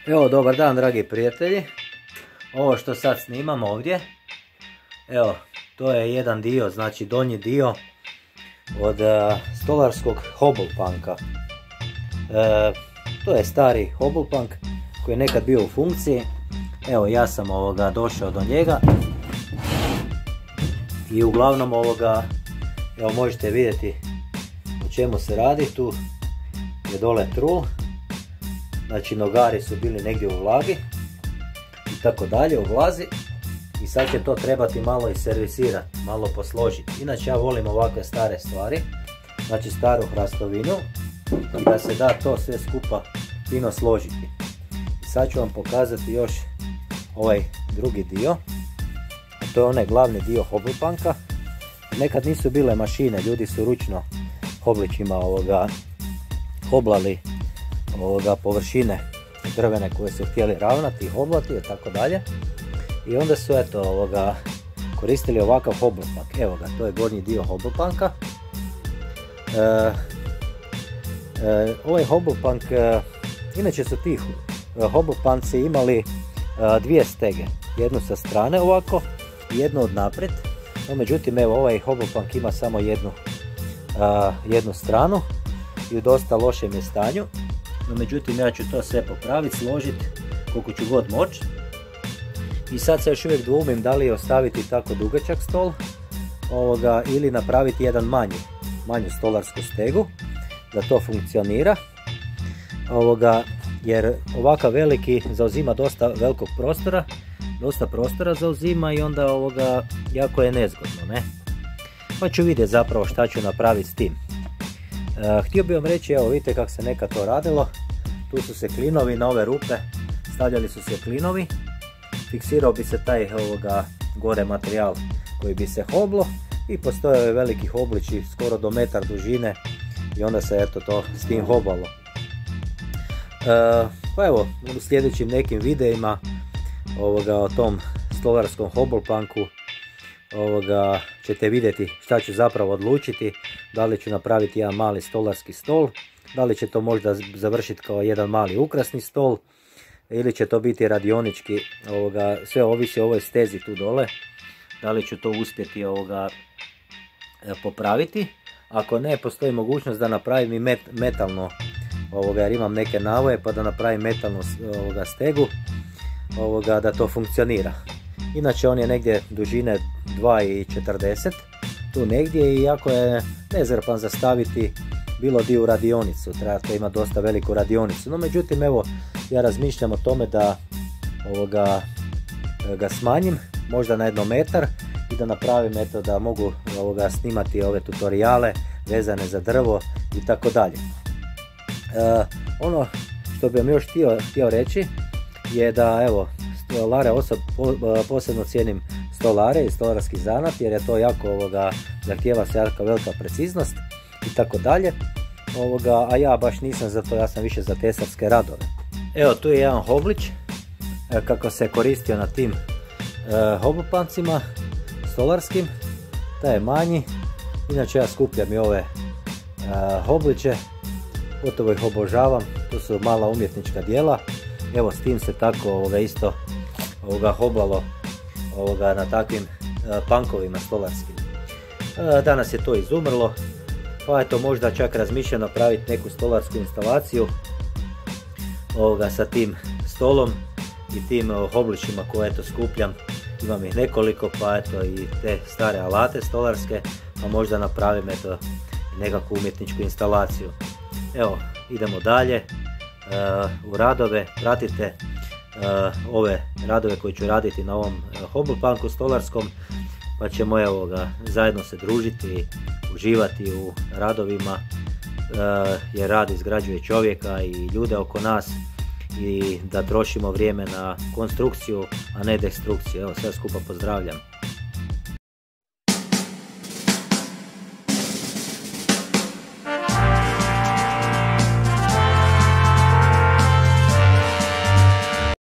Evo, dobar dan dragi prijatelji. Ovo što sad snimam ovdje, evo, to je jedan dio, znači donji dio od stolarskog Hobblepunka. To je stari Hobblepunk koji je nekad bio u funkciji. Evo, ja sam došao do njega i uglavnom evo možete vidjeti o čemu se radi. Tu je dole trul, znači nogari su bili negdje u vlagi i tako dalje, u vlazi, i sad će to trebati malo i servisirati, malo posložiti. Inače ja volim ovakve stare stvari, znači staru hrastovinu, da se da to sve skupa fino složiti. I sad ću vam pokazati još ovaj drugi dio, a to je onaj glavni dio Hobblepunka. Nekad nisu bile mašine, ljudi su ručno hoblićima hoblali površine drvene koje su htjeli ravnati i hoblati i tako dalje. I onda su koristili ovakav Hobblepunk. Evo ga, to je gornji dio Hobblepunka. Ovaj Hobblepunk, inače su ti Hobblepunci imali dvije stege, jednu sa strane ovako i jednu od naprijed. No, međutim, evo, ovaj Hobblepunk ima samo jednu stranu i u dosta lošem je stanju. No, međutim, ja ću to sve popraviti, složiti koliko ću god moći. I sad se još uvijek dvoumim da li ostaviti tako dugačak stol ili napraviti jedan manju stolarsku stegu da to funkcionira. Jer ovakav veliki zauzima dosta velikog prostora, dosta prostora zauzima i onda jako je nezgodno, ne? Pa ću vidjeti zapravo šta ću napraviti s tim. Htio bih vam reći, evo vidite kako se nekad to radilo. Tu su se klinovi na ove rupe, stavljali su se klinovi, fiksirao bi se taj gore materijal koji bi se hoblo i postojao je veliki hoblići skoro do metar dužine i onda se eto to s tim hoblalo. Pa evo, u sljedećim nekim videima o tom stolarskom Hobblepunku ćete vidjeti šta ću zapravo odlučiti, da li ću napraviti jedan mali stolarski stol, da li će to možda završiti kao jedan mali ukrasni stol ili će to biti radionički, sve ovisi o ovoj stezi tu dole, da li ću to uspjeti popraviti. Ako ne, postoji mogućnost da napravim i metalno, jer imam neke navoje, pa da napravim metalnu stegu, da to funkcionira. Inače on je negdje dužine 2,40 tu negdje i jako je nezrpan za staviti bilo di u radionicu, treba to imati dosta veliku radionicu. No međutim, evo, ja razmišljam o tome da ga smanjim možda na 1 metar i da napravim eto da mogu snimati ove tutoriale vezane za drvo i tako dalje. Ono što bih vam još htio reći je da evo, stolare posebno cijenim stolare i stolarski zanat, jer je to jako zahtijeva se jako velika preciznost i tako dalje. A ja baš nisam za to, ja sam više za tesarske radove. Evo, tu je jedan hoblić kako se koristio na tim Hobblepuncima stolarskim, taj je manji. Inače ja skupljam i ove hobliće, gotovo ih obožavam, to su mala umjetnička djela. Evo, s tim se tako isto hoblalo na takvim punkovima stolarskim. Danas je to izumrlo, pa eto, možda čak razmišljam napraviti neku stolarsku instalaciju sa tim stolom i tim hoblićima koje eto skupljam. Imam ih nekoliko, pa eto i te stare alate stolarske, pa možda napravim eto nekakvu umjetničku instalaciju. Evo, idemo dalje u radove, pratite ove radove koje ću raditi na ovom Hobblepunku stolarskom, pa ćemo zajedno se družiti i uživati u radovima, jer rad izgrađuje čovjeka i ljude oko nas i da trošimo vrijeme na konstrukciju, a ne destrukciju. Evo, sve skupa pozdravljam.